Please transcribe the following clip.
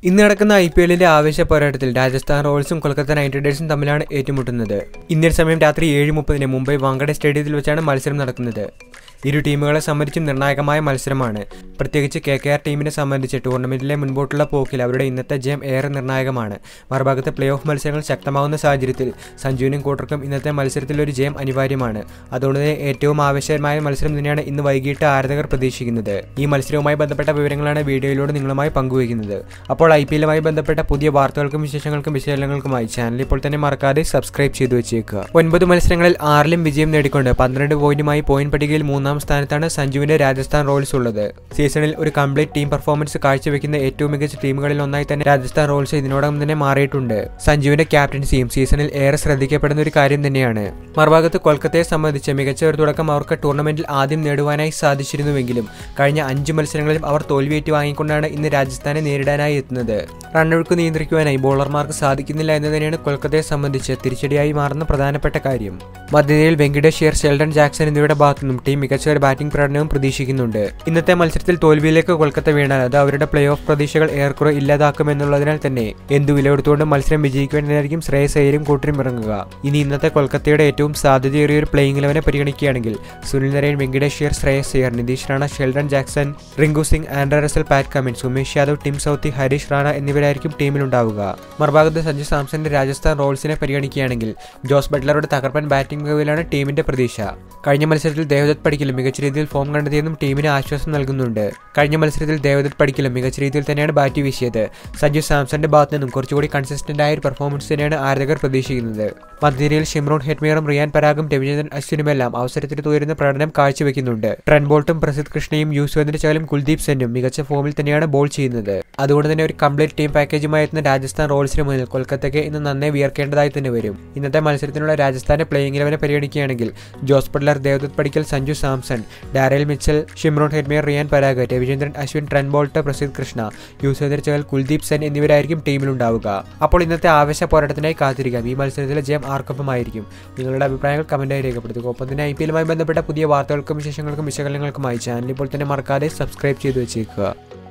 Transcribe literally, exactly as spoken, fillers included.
ഇന്ന് നടക്കുന്ന I P എല്ലിന്റെ ആവേശ പോരാട്ടത്തിൽ രാജസ്ഥാൻ റോയൽസും കൊൽക്കത്ത നൈറ്റ് റൈഡേഴ്സും തമ്മിലാണ് ഏറ്റുമുട്ടുന്നത്. ഇന്ത്യൻ സമയം രാത്രി ഏഴ് മുപ്പതിന് മുംബൈ വാങ്കഡെ സ്റ്റേഡിയത്തിൽ വെച്ചാണ് മത്സരം നടക്കുന്നത്. ഇരു ടീമുകളെ സംബന്ധിച്ചും നിർണായകമായ മത്സരമാണ്. പ്രത്യേകിച്ച് കെ കെ ആർ ടീമിനെ സംബന്ധിച്ച് ടൂർണമെന്റിലെ മുൻപോട്ടുള്ള പോക്കിൽ അവരുടെ ഇന്നത്തെ ജയം ഏറെ നിർണായകമാണ്. മറുഭാഗത്ത് പ്ലേ ഓഫ് മത്സരങ്ങൾ ശക്തമാവുന്ന സാഹചര്യത്തിൽ സഞ്ജുവിനും കൂട്ടർക്കും ഇന്നത്തെ മത്സരത്തിൽ ഒരു ജയം അനിവാര്യമാണ്. അതുകൊണ്ട് തന്നെ ഏറ്റവും ആവശ്യമായ മത്സരം തന്നെയാണ് ഇന്ന് വൈകിട്ട് ആരാധകർ പ്രതീക്ഷിക്കുന്നത്. ഈ മത്സരവുമായി ബന്ധപ്പെട്ട വിവരങ്ങളാണ് വീഡിയോയിലൂടെ നിങ്ങളുമായി പങ്കുവയ്ക്കുന്നത്. അപ്പോൾ ഐ പി എല്ലുമായി ബന്ധപ്പെട്ട പുതിയ വാർത്തകൾക്കും വിശേഷങ്ങൾക്കും വിശകലനങ്ങൾക്കുമായി ചാനൽ ഇപ്പോൾ തന്നെ മറക്കാതെ സബ്സ്ക്രൈബ് ചെയ്തു വെച്ചേക്കുക. ഒൻപത് മത്സരങ്ങളിൽ ആറിലും വിജയം നേടിക്കൊണ്ട് പന്ത്രണ്ട് പോയിന്റുമായി പോയിന്റ് പട്ടികയിൽ മൂന്നാം സ്ഥാനത്താണ് സഞ്ജുവിന്റെ രാജസ്ഥാൻ റോയൽസ് ഉള്ളത്. സീസണിൽ ഒരു കംപ്ലീറ്റ് ടീം പെർഫോമൻസ് കാഴ്ചവെക്കുന്ന ഏറ്റവും മികച്ച ടീമുകളിൽ ഒന്നായി തന്നെ രാജസ്ഥാൻ റോയൽസ് ഇതിനോടകം തന്നെ മാറിയിട്ടുണ്ട്. സഞ്ജുവിന്റെ ക്യാപ്റ്റൻസിയും സീസണിൽ ഏറെ ശ്രദ്ധിക്കപ്പെടുന്ന ഒരു കാര്യം തന്നെയാണ്. മറുഭാഗത്ത് കൊൽക്കത്തയെ സംബന്ധിച്ച് മികച്ച ഒരു തുടക്കം അവർക്ക് ടൂർണമെന്റിൽ ആദ്യം നേടുവാനായി സാധിച്ചിരുന്നുവെങ്കിലും കഴിഞ്ഞ അഞ്ച് മത്സരങ്ങളിലും അവർ തോൽവിയേറ്റ് വാങ്ങിക്കൊണ്ടാണ് ഇന്ന് രാജസ്ഥാനെ നേരിടാനായി എത്തുന്നത്. റണ്ണൊഴുക്ക് നിയന്ത്രിക്കുവാനായി ബോളർമാർക്ക് സാധിക്കുന്നില്ല എന്ന് തന്നെയാണ് കൊൽക്കത്തയെ സംബന്ധിച്ച് തിരിച്ചടിയായി മാറുന്ന പ്രധാനപ്പെട്ട കാര്യം. മധ്യനിരയിൽ വെങ്കിടേഷ് അയ്യർ, ഷെൽഡൻ ജാക്സൺ എന്നിവരുടെ ഭാഗത്തുനിന്നും ടീം മികച്ച ഒരു ബാറ്റിംഗ് പ്രകടനവും പ്രതീക്ഷിക്കുന്നുണ്ട്. ഇന്നത്തെ മത്സരത്തിൽ തോൽവിയിലേക്ക് കൊൽക്കത്ത വീണാൽ അത് അവരുടെ പ്ലേ ഓഫ് പ്രതീക്ഷകൾ ഏറെക്കുറെ ഇല്ലാതാക്കുമെന്നുള്ളതിനാൽ തന്നെ എന്തു വിലയെടുത്തുകൊണ്ട് മത്സരം വിജയിക്കുവാനായിരിക്കും ശ്രേയസ് അയ്യരും കൂട്ടരും ഇറങ്ങുക. ഇനി ഇന്നത്തെ കൊൽക്കത്തയുടെ ഏറ്റവും സാധ്യതയേറിയ ഒരു പ്ലേയിങ് ഇലവനെ പരിഗണിക്കുകയാണെങ്കിൽ Sunil Narine, Venkatesh Iyer, Shreyas Iyer, Nitish Rana, Sheldon Jackson, Rinku Singh, Andre Russell, Pat Cummins, Umesh Yadav, Tim Southee, Harish Rana എന്നിവരായിരിക്കും ടീമിലുണ്ടാവുക. മറുഭാഗത്ത് സഞ്ജു സാംസന്റെ രാജസ്ഥാൻ റോയൽസിനെ പരിഗണിക്കുകയാണെങ്കിൽ ജോസ് ബട്ട്ലറുടെ തകർപ്പൻ ബാറ്റിംഗ് മികവിലാണ് ടീമിന്റെ പ്രതീക്ഷ. കഴിഞ്ഞ മത്സരത്തിൽ ദേവദത്ത് പടിക്കലും മികച്ച രീതിയിൽ ഫോം കണ്ടെത്തിയെന്നും ടീമിന് ആശ്വാസം നൽകുന്നുണ്ട്. കഴിഞ്ഞ മത്സരത്തിൽ ദേവദത്ത് പടിക്കലും മികച്ച രീതിയിൽ തന്നെയാണ് ബാറ്റ് വീശിയത്. സഞ്ജു സാംസന്റെ ഭാഗത്തു നിന്നും കുറച്ചുകൂടി കൺസിസ്റ്റന്റ് ആയ ഒരു പെർഫോമൻസ് തന്നെയാണ് ആരാധകർ പ്രതീക്ഷിക്കുന്നത്. മധ്യനിരയിൽ ഷിംറോൺ ഹെറ്റ്മേറും, റിയാൻ പരാഗും, രവിചന്ദ്രൻ അശ്വിനുമെല്ലാം അവസരത്തിൽ തുയരുന്ന പ്രകടനം കാഴ്ചവെക്കുന്നുണ്ട്. ട്രെന്റ് ബോൾട്ടും, പ്രസിദ്ധ് കൃഷ്ണയും, യൂസ്വേന്ദ്ര ചഹലും, കുൽദീപ് സെന്നും മികച്ച ഫോമിൽ തന്നെയാണ് ബോൾ ചെയ്യുന്നത്. അതുകൊണ്ട് തന്നെ ഒരു കംപ്ലീറ്റ് ടീം പാക്കേജുമായി എത്തുന്ന രാജസ്ഥാൻ റോയൽസിന് മുന്നിൽ കൊൽക്കത്തയ്ക്ക് ഇന്ന് നന്നേ വിയർക്കേണ്ടതായി തന്നെ വരും. ഇന്നത്തെ മത്സരത്തിനുള്ള രാജസ്ഥാന്റെ പ്ലേയിങ് ഇലവനെ പരിഗണിക്കുകയാണെങ്കിൽ Jose Buttler, Devdutt Padikkal, Sanju Samson, Daryl Mitchell, Shimron Hetmyer, Riyan Parag, Ravichandran Ashwin, Trent Boult, Prasidh Krishna, Yuzvendra Chahal, Kuldeep Sen എന്നിവരായിരിക്കും ടീമിലുണ്ടാവുക. അപ്പോൾ ഇന്നത്തെ ആവേശ പോരാട്ടത്തിനായി കാത്തിരിക്കാം. ഈ മത്സരത്തിലെ ജയം ആർക്കൊപ്പമായിരിക്കും? നിങ്ങളുടെ അഭിപ്രായങ്ങൾ കമന്റായി രേഖപ്പെടുത്തുക. ഒപ്പം തന്നെ ഐ പി എല്ലുമായി ബന്ധപ്പെട്ട പുതിയ വാർത്തകൾക്കും വിശേഷങ്ങൾക്കും വിശകലനങ്ങൾക്കുമായി ചാനൽ ഇപ്പോൾ തന്നെ മറക്കാതെ സബ്സ്ക്രൈബ് ചെയ്തു വെച്ചേക്കുക.